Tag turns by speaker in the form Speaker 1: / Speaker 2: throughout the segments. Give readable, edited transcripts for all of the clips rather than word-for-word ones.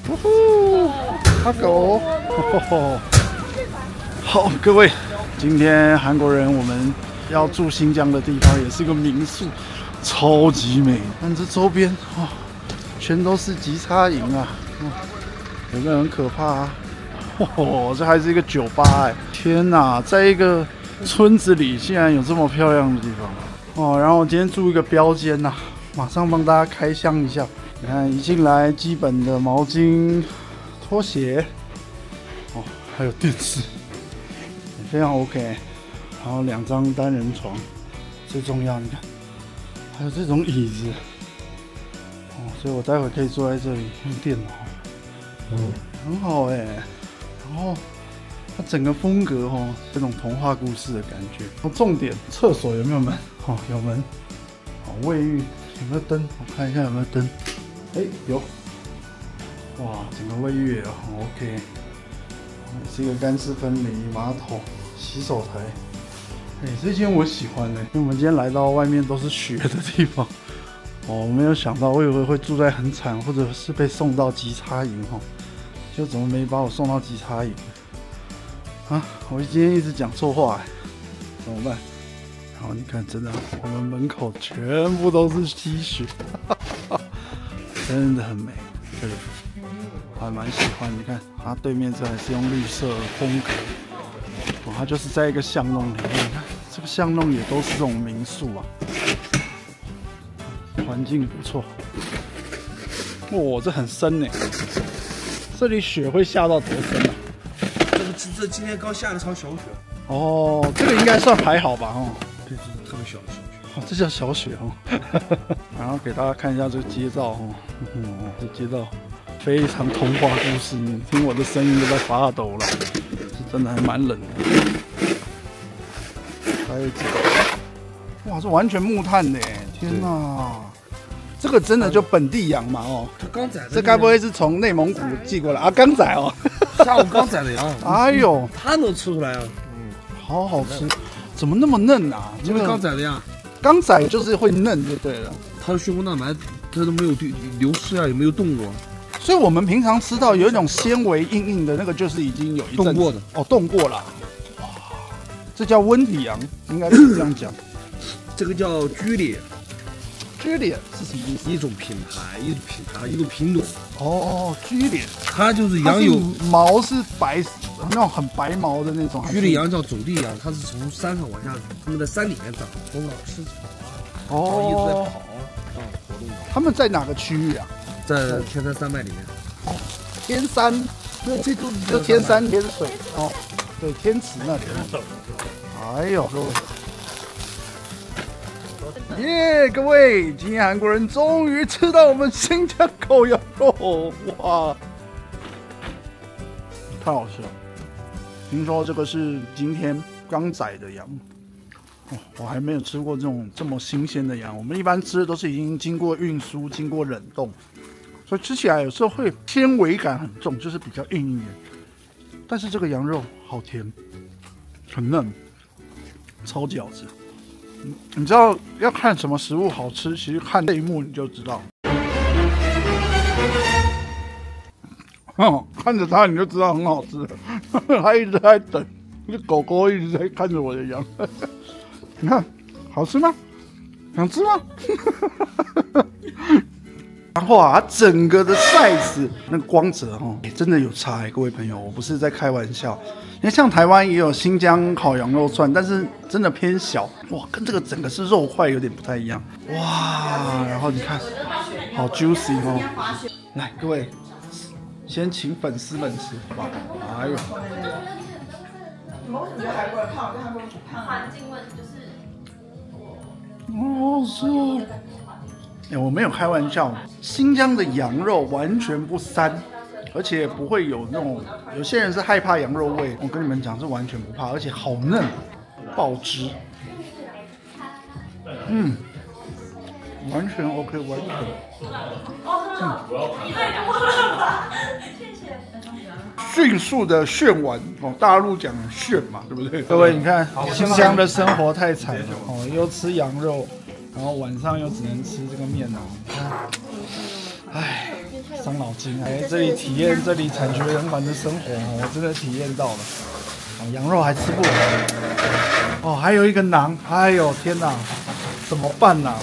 Speaker 1: 呜呼，阿狗，好，各位，今天韩国人我们要住新疆的地方也是一个民宿，超级美。但这周边哇，全都是吉差营啊，有没有很可怕啊？这还是一个酒吧哎！天哪，在一个村子里竟然有这么漂亮的地方哦！然后我今天住一个标间呐，马上帮大家开箱一下。你看，一进来基本的毛巾、拖鞋，哦，还有电视，也非常 OK。然后2张单人床，最重要，你看，还有这种椅子，哦，所以我待会可以坐在这里用电脑，很好哎。然后它整个风格哦，这种童话故事的感觉。重点，厕所有没有门？哦，有门。好，卫浴有没有灯？我看一下有没有灯。哎，有。哇，整个卫浴也很 OK。是一个干湿分离马桶、洗手台。哎，这间我喜欢因为我们今天来到外面都是雪的地方。哦，我没有想到，我以为会住在很惨，或者是被送到吉差营哦。就怎么没把我送到吉差营啊？我今天一直讲错话怎么办？然后你看，真的，我们门口全部都是积雪，真的很美。这里我还蛮喜欢。你看，它对面这还是用绿色的风格，哦，它就是在一个巷弄里面。你看，这个巷弄也都是这种民宿啊，环境不错。哇，这很深呢。这里雪会下到多深啊？
Speaker 2: 这今天刚下了场小雪。
Speaker 1: 哦，这个应该算还好吧？哦，
Speaker 2: 这是特别小的小雪。
Speaker 1: 哦，这叫小雪哦。然后给大家看一下这个街道哦，这街道非常童话故事，你听我的声音都在发抖了，是真的还蛮冷的。还有这个，哇，这完全木炭的，天哪！这个真的就本地羊嘛哦，
Speaker 2: 它刚宰的，
Speaker 1: 这该不会是从内蒙古寄过来啊？刚宰哦，
Speaker 2: 下午刚宰的羊。
Speaker 1: 哎呦，
Speaker 2: 它能吃出来啊？
Speaker 1: 好好吃，怎么那么嫩啊？
Speaker 2: 这个刚宰的呀，
Speaker 1: 刚宰就是会嫩就对了。
Speaker 2: 它的血红蛋白它都没有流失啊，也没有动过。
Speaker 1: 所以我们平常吃到有一种纤维硬硬的那个，就是已经有一阵
Speaker 2: 冻过的
Speaker 1: 哦，冻过了。哇，这叫温体羊，应该是这样讲。
Speaker 2: 这个叫居里。
Speaker 1: 居里是什么意思？
Speaker 2: 一种品牌，一种品种。
Speaker 1: 哦，居里，
Speaker 2: 它就是羊有
Speaker 1: 毛是白，那种很白毛的那种。
Speaker 2: 居里羊叫走地羊，它是从山上往下，它们在山里面长，从哪吃草啊，然后一直在跑活动的。
Speaker 1: 他们在哪个区域啊？
Speaker 2: 在天山山脉里面。
Speaker 1: 哦，天山，那这就天山天水哦，对，天池那里。哎呦，耶！各位，今天韩国人终于吃到我们新疆烤羊肉，哇，太好吃了！听说这个是今天刚宰的羊，哦，我还没有吃过这么新鲜的羊。我们一般吃的都是已经经过运输、经过冷冻，所以吃起来有时候会纤维感很重，就是比较硬一点。但是这个羊肉好甜，很嫩，超级好吃。你知道要看什么食物好吃，其实看这一幕你就知道。看着它你就知道很好吃。它一直在等，那狗狗一直在看着我的羊。你看，好吃吗？想吃吗？然后啊，它整个的 size 那个光泽真的有差各位朋友，我不是在开玩笑。因为像台湾也有新疆烤羊肉串，但是真的偏小，哇，跟这个整个是肉块有点不太一样，哇！然后你看，好 juicy 哦。来，各位，先请粉丝们吃，好不好？哎呦，
Speaker 3: 环境问就是，
Speaker 1: 好吃哦。我没有开玩笑，新疆的羊肉完全不膻，而且不会有那种，有些人是害怕羊肉味，我跟你们讲是完全不怕，而且好嫩，爆汁，完全 OK， 完全，迅速的炫完哦，大陆讲炫嘛，对不对？各位，你看新疆的生活太惨了哦，又吃羊肉，然后晚上又只能吃这个面啊，你看，唉， 伤脑筋啊！这里体验这里产学人环的生活，我真的体验到了。羊肉还吃不完哦，还有一个馕，哎呦天哪，怎么办呢？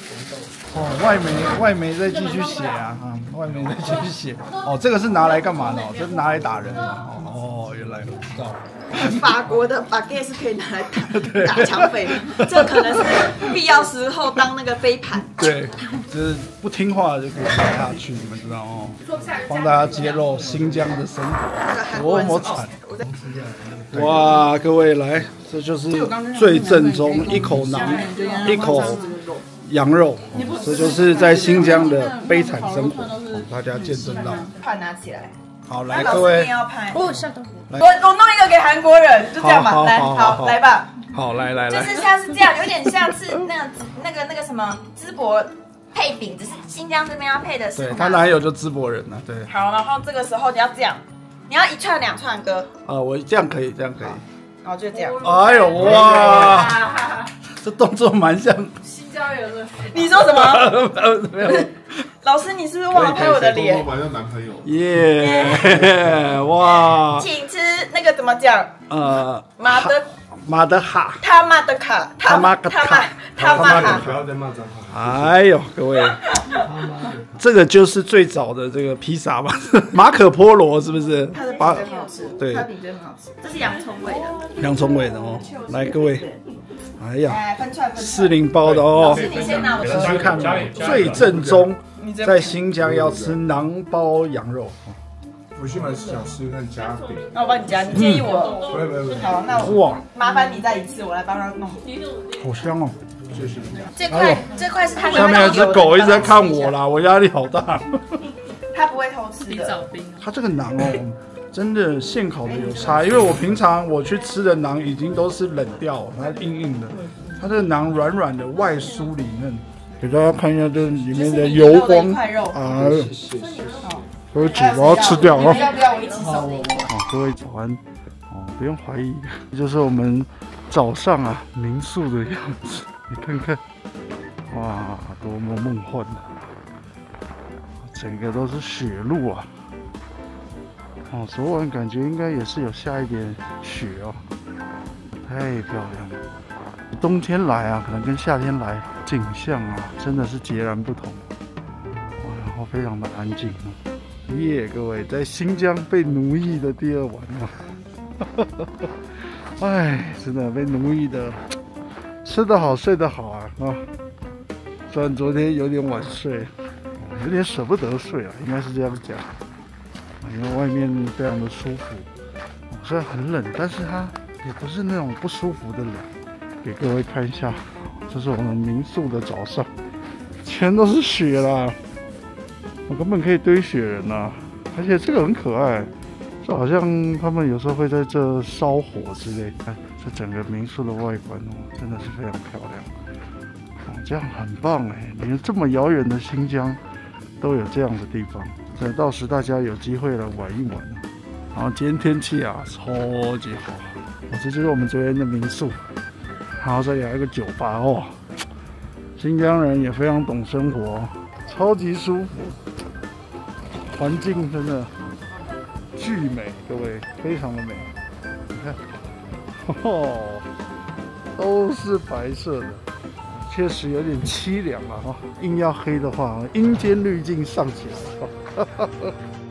Speaker 1: 哦，外媒再继续写啊，外媒再继续写。哦，这个是拿来干嘛的？这是拿来打人的。哦，原来我知道。
Speaker 3: 法国的 baguette 是可以拿来打抢匪的，这可能是必要时候当那个飞盘。
Speaker 1: 对，就是不听话就可以打下去，你们知道哦。帮大家揭露新疆的生活多么惨。哇，各位来，这就是最正宗，一口馕，一口羊肉，这就是在新疆的悲惨生活，大家见证到。
Speaker 3: 盘拿起来。
Speaker 1: 好，来各位，
Speaker 3: 哦，下豆腐。我弄一个给韩国人，就这样吧。来，好，来吧。
Speaker 1: 好，来，
Speaker 3: 就是像是这样，有点像是那个什么淄博配饼，只是新疆这边要配的是。
Speaker 1: 对，他哪有就淄博人呢？对。
Speaker 3: 好，然后这个时候你要这样，你要1串2串哥。
Speaker 1: 我这样可以，这样可以。
Speaker 3: 然后就这样。
Speaker 1: 哎呦哇，这动作蛮像。
Speaker 3: 新疆人的。你说什么？没有。老师，你是不是忘了拍我的脸？
Speaker 4: 玩到男朋友。
Speaker 1: 耶！哇！
Speaker 3: 请吃那个怎么讲？马德哈。他妈的卡。他妈哈。
Speaker 4: 不要再骂脏话。
Speaker 1: 哎呦，各位，这个就是最早的这个披萨吧？马可波罗是不是？
Speaker 3: 它的饼真很好吃。
Speaker 1: 对，
Speaker 3: 它饼真很好吃。这是洋葱味的。
Speaker 1: 洋葱味的哦。来，各位。哎呀，
Speaker 3: 分串
Speaker 1: 40包的哦，
Speaker 3: 你先拿，我
Speaker 1: 试试看哦，最正宗，在新疆要吃馕包羊肉。
Speaker 4: 我去买是想试试看加饼，
Speaker 3: 那我帮你加，你建议我？
Speaker 4: 不会。
Speaker 3: 好，那我麻烦你再一次，我来帮他弄。
Speaker 1: 好香哦！
Speaker 4: 谢谢。
Speaker 3: 这块是他
Speaker 1: 下面有只狗一直在看我啦，我压力好大。
Speaker 3: 他不会偷吃的。
Speaker 1: 他这个馕哦。真的现烤的有差，因为我平常我去吃的馕已经都是冷掉，它硬硬的，它这个馕软软的，外酥里嫩。给大家看一下这里面的油光啊，各位把它吃掉哦。
Speaker 3: 要不要我一起手？
Speaker 1: 好，各位早安哦，不用怀疑，这就是我们早上啊民宿的样子，你看看，哇，多么梦幻啊！整个都是雪路啊。哦，昨晚感觉应该也是有下一点雪哦，太漂亮了。冬天来啊，可能跟夏天来景象啊，真的是截然不同。哇，然后非常的安静哦。耶，各位，在新疆被奴役的第2晚啊，哎，真的被奴役的，吃得好，睡得好啊啊！虽然昨天有点晚睡，有点舍不得睡啊，应该是这样讲。因为外面非常的舒服，虽然很冷，但是它也不是那种不舒服的冷。给各位看一下，这是我们民宿的早上，全都是雪啦，我根本可以堆雪人啊！而且这个很可爱，就好像他们有时候会在这烧火之类。看这整个民宿的外观哦，真的是非常漂亮。哦，这样很棒哎！连这么遥远的新疆都有这样的地方。到时大家有机会来玩一玩。然后今天天气啊超级好，这就是我们这边的民宿。然后这里还有一个酒吧哦，新疆人也非常懂生活，超级舒服，环境真的巨美，各位非常的美。你看，哦，都是白色的，确实有点凄凉啊！硬要黑的话，阴间滤镜上起来。